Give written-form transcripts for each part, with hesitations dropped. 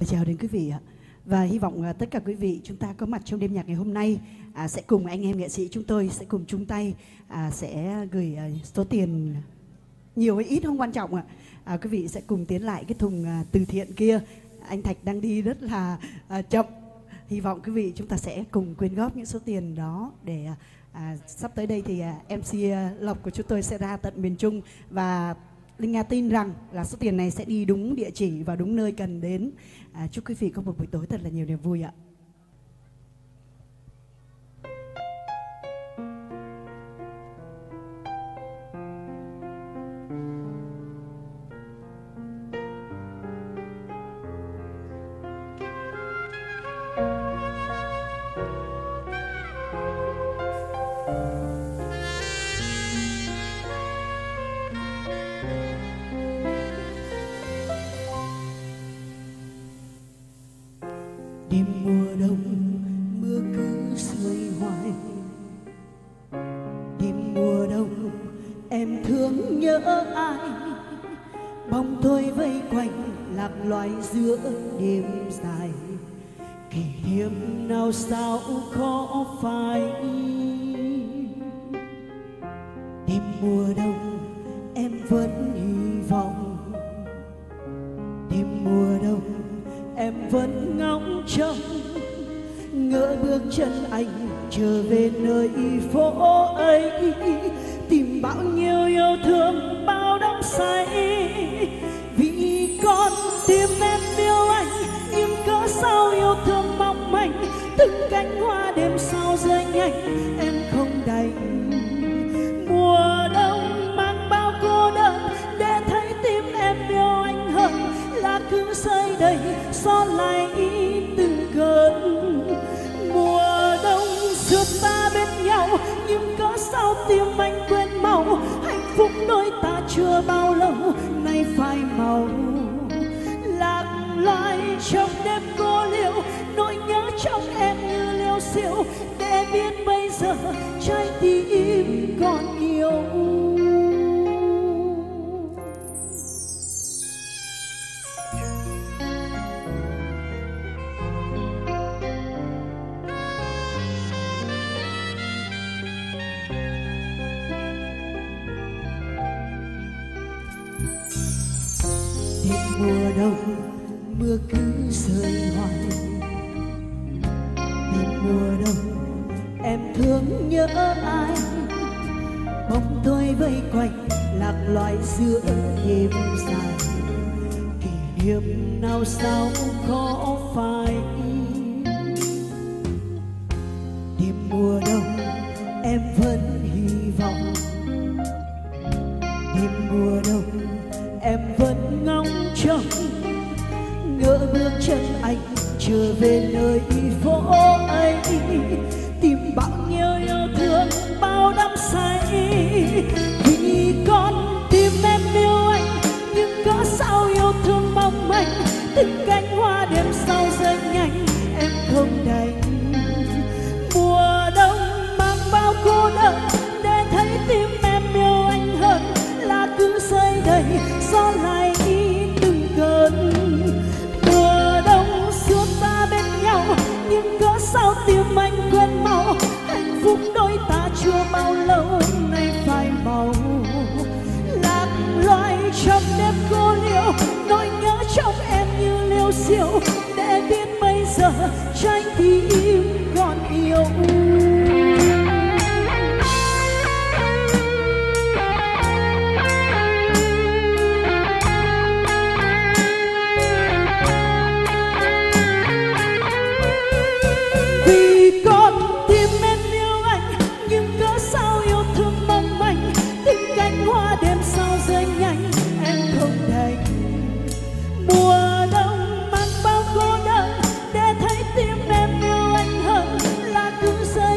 Chào đến quý vị ạ. Và hy vọng tất cả quý vị chúng ta có mặt trong đêm nhạc ngày hôm nay sẽ cùng anh em nghệ sĩ chúng tôi sẽ cùng chung tay sẽ gửi số tiền nhiều hay ít không quan trọng ạ. Quý vị sẽ cùng tiến lại cái thùng từ thiện kia. Anh Thạch đang đi rất là chậm. Hy vọng quý vị chúng ta sẽ cùng quyên góp những số tiền đó để sắp tới đây thì MC Lộc của chúng tôi sẽ ra tận miền Trung, và Linh Nga tin rằng là số tiền này sẽ đi đúng địa chỉ và đúng nơi cần đến. Chúc quý vị có một buổi tối thật là nhiều niềm vui ạ. Đêm mùa đông mưa cứ rơi hoài, đêm mùa đông em thương nhớ ai, bóng tôi vây quanh lạc loài giữa đêm dài, kỷ niệm nào sao khó phai. Đêm mùa đông em vẫn hy vọng, đêm mùa đông em vẫn ngóng trông, ngỡ bước chân anh trở về nơi phố ấy, tìm bao nhiêu yêu thương bao đắm say. Vì con tim em yêu anh, nhưng cớ sao yêu thương mong manh, từng cánh hoa đêm sau rơi nhanh em không đành. Mùa đông mang bao cô đơn, để thấy tim em yêu anh hơn là cứ rơi đầy xót lại từng cơn. Mùa đông giữa ta bên nhau, nhưng cớ sao tim anh quên mau, hạnh phúc đôi ta chưa bao lâu nay phai màu. Lạc loài trong đêm cô liêu, nỗi nhớ trong em như liêu xiêu, để biết bây giờ trái tim còn yêu. Đêm mùa đông mưa cứ rơi hoài, đêm mùa đông em thương nhớ ai, bóng tôi vây quanh lạc loài giữa đêm dài, kỷ niệm nào sao khó phai. Đêm mùa đông em vẫn hy vọng, đêm mùa đông em vẫn ngóng trông, ngỡ bước chân anh trở về nơi phố ấy, tìm bao nhiêu yêu thương bao đắm say. Vì con tim em yêu anh, nhưng cớ sao yêu thương mong manh, từng cánh hoa đêm sau rơi nhanh em không đành. Mùa đông mang bao cô đơn, để thấy tim em yêu anh hơn là cứ rơi đầy gió lại từng cơn. Mùa đông xưa ta bên nhau, nhưng cớ sao tim anh quên mau, hạnh phúc đôi ta chưa bao lâu nay phai màu. Lạc loài trong đêm cô liêu, nỗi nhớ trong em như liêu xiêu, để biết bây giờ trái tim còn yêu. Vì con tim em yêu anh, nhưng cớ sao yêu thương mong manh, từng cánh hoa đêm sau rơi nhanh em không đành. Mùa đông mang bao cô đơn, để thấy tim em yêu anh hơn là cứ rơi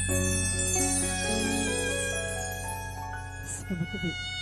Cảm ơn quý vị.